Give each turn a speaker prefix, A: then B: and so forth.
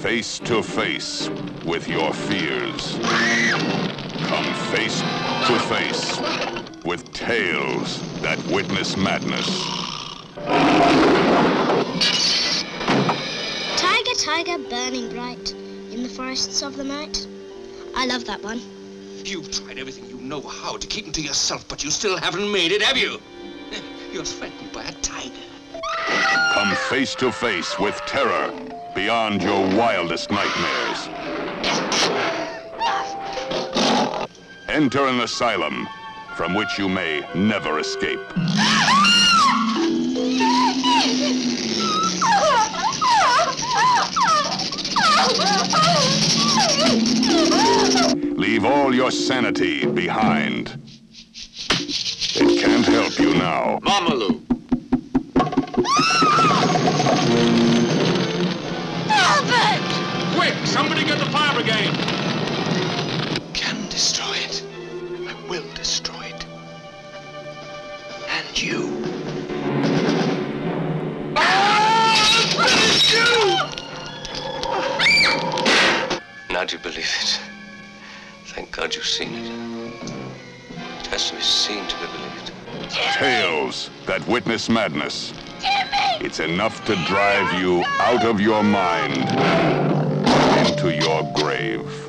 A: face to face with your fears. Come face to face with tales that witness madness.
B: Tiger, tiger, burning bright in the forests of the night. I love that one.
C: You've tried everything you know how to keep them to yourself, but you still haven't made it, have you? You're threatened by a tiger.
A: Come face to face with terror beyond your wildest nightmares. Enter an asylum from which you may never escape. Leave all your sanity behind. It can't help you now.
D: Mamalu!
B: Albert!
D: Quick! Somebody get the fire brigade!
C: Can destroy it. I will destroy it. And you. Now do you believe it? Thank God you've seen it. It has to be seen to be believed.
A: Tales that witness madness.
B: Jimmy!
A: It's enough to drive you out of your mind into your grave.